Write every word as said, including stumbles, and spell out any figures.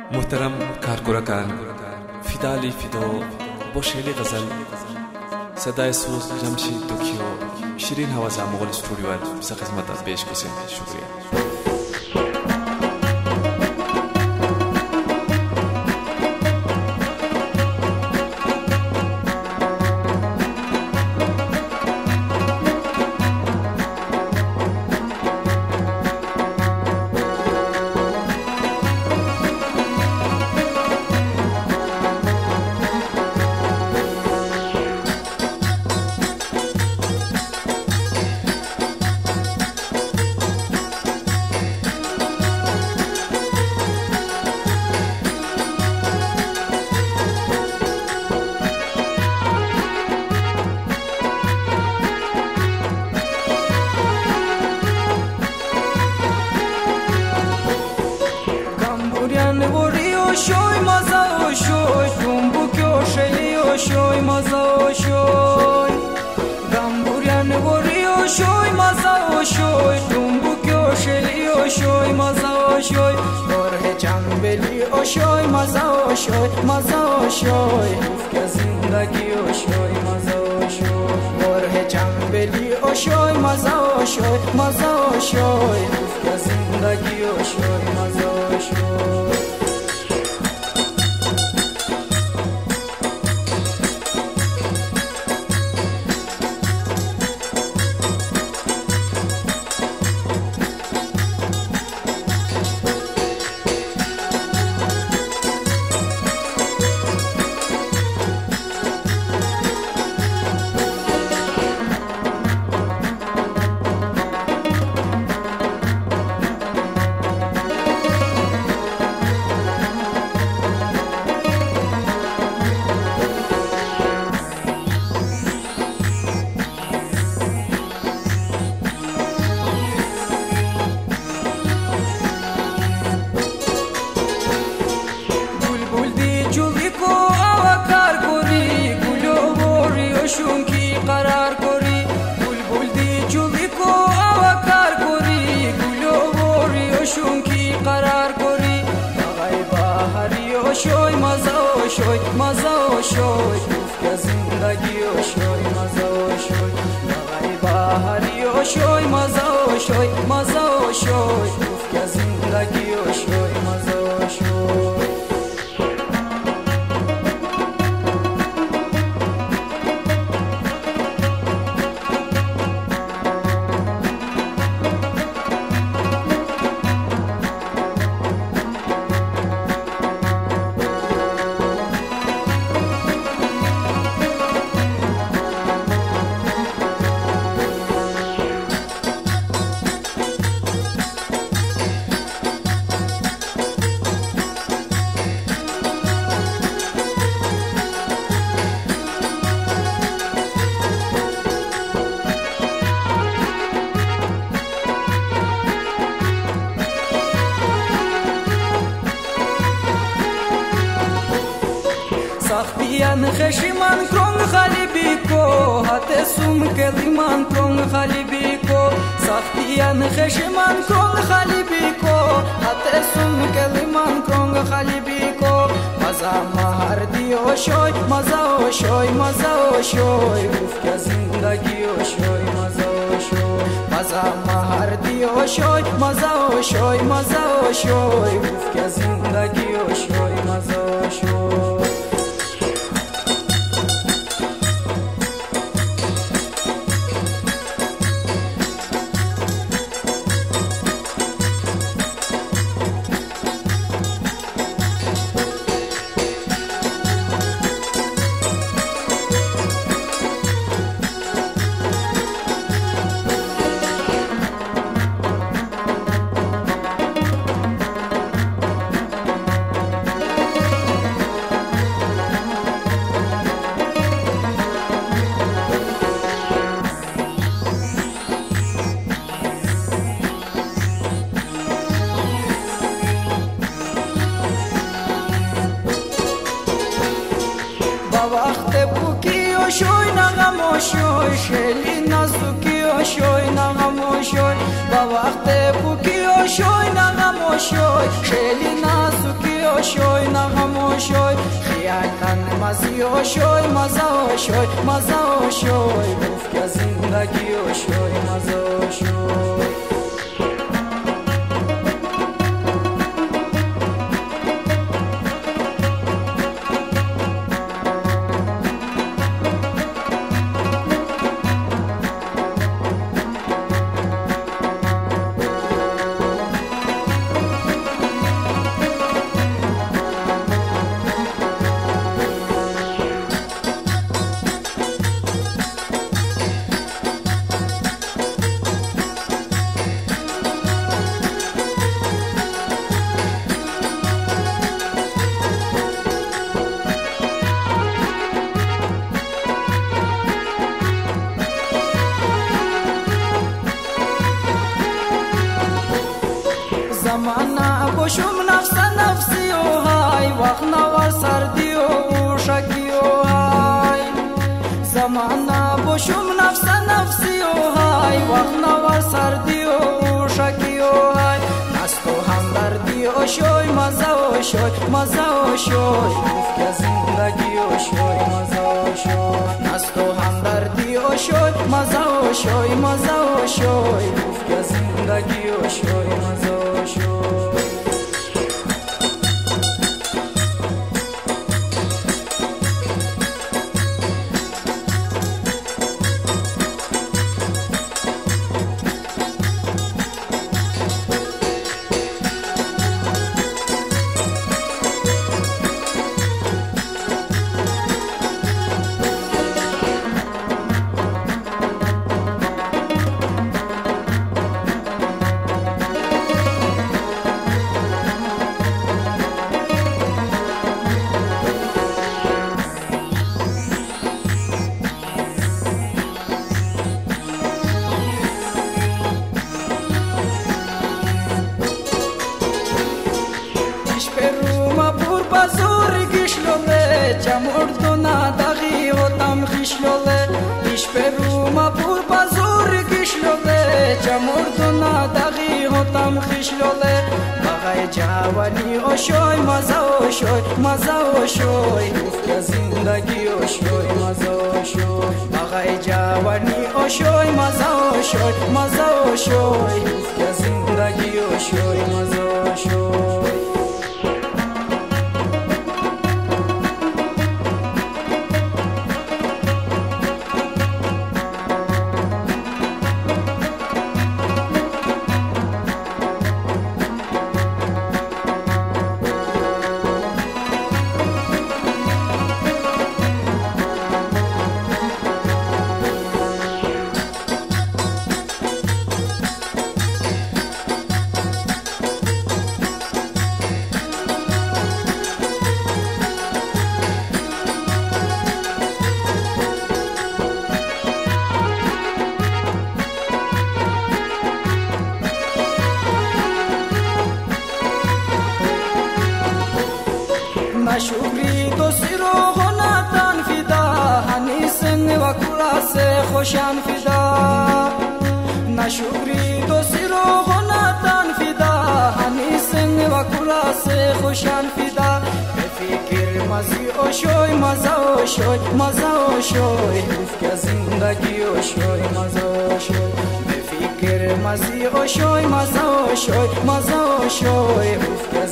محترم کارگران فیدالی فیدو با شعر غزل صدای سوز جمشید دوکیو شیرین هوازا مغول استوریوال بسا خدمت پیش کسیم. شکریه. Shoy maza o shoy tumbu kyo sheli o shoy maza o shoy Gamburian gori o shoy maza o shoy tumbu kyo sheli o shoy maza o shoy Or he chambeli o shoy maza o shoy maza o shoy Ufke zindagi o shoy maza o shoy Or he chambeli o shoy maza o shoy maza o shoy Ufke zindagi o shoy maza o shoy شونکی قرار کوری بلبل دی جولی کو آوکار کوری گلو بوری و شونکی قرار کوری آقای بهاری و شوی مزا و شوی مزا و شوی که زندگی و شوی مزا و شوی آقای بهاری و شوی مزا و شوی مزا و شوی که زندگی و شوی مزا و شوی Sahbiyan khashiman krong khalibi ko hate sum keliman krong khalibi ko Sahbiyan khashiman krong khalibi ko hate sum keliman krong khalibi ko Maza mahar diyo shoy maza o shoy maza o shoy ufke zindagi o shoy maza o shoy Maza mahar diyo shoy maza o shoy maza o shoy ufke zindagi o shoy maza o shoy شوی نغم شوی شلی نازکی شوی نغم شوی با وقت بوکی شوی نغم شوی شلی نازکی شوی شوی خیالتن مزی و شوی مزا و شوی مزا و شوی گفت که زندگی و شوی مزا و شوی زمانه باشم نفس نفسی و های وقت نوار سردی و اوشکی و های زمانه باشم نفس نفسی و های وقت نوار سردی و اوشکی و های نست و همدردی و شوی مزا و شوی مزا و شوی گفت که زندگی و شوی مزا و شوی نست و همدردی و شوی مزا و شوی مزا و شوی گفت که زندگی و شوی مزا و شوی Jamordona daghi hotam khishlolle ish peruma pur bazur gishlolle jamordona daghi hotam khishlolle bagay javani o shoy maza o shoy maza o shoy ufka zindagi o shoy maza o shoy bagay javani o shoy maza o shoy maza o shoy ufka zindagi o shoy maza o shoy نشوری دوستی رو غناتن فدا هنیسن و کلاس خوشن فدا نشوری دوستی رو غناتن فدا هنیسن و کلاس خوشن فدا به فکر مزی و شوی مزا و شوی مزا و شوی گفت که زندگی و شوی مزا و شوی به فکر مزی و شوی مزا و شوی مزا و شوی گفت که